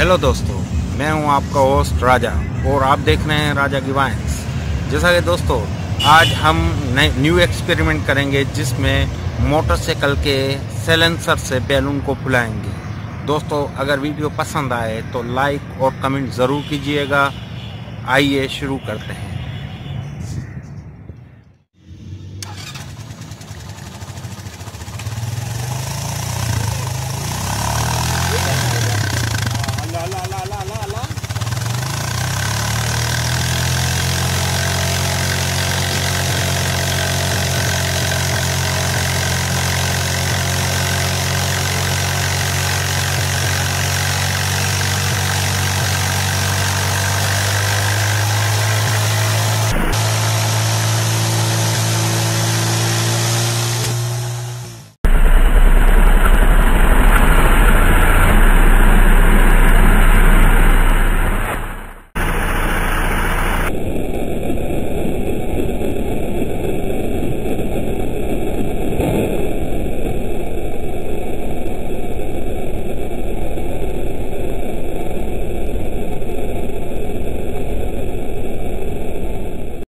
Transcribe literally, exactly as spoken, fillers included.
Hello दोस्तों, मैं हूं आपका होस्ट राजा और आप देख रहे हैं राजा की वाइन्स। जैसा कि दोस्तों आज हम नए न्यू एक्सपेरिमेंट करेंगे जिसमें मोटरसाइकिल के साइलेंसर से बैलून को फुलाएंगे। दोस्तों अगर वीडियो पसंद आए तो लाइक और कमेंट ज़रूर कीजिएगा। आइए शुरू करते हैं।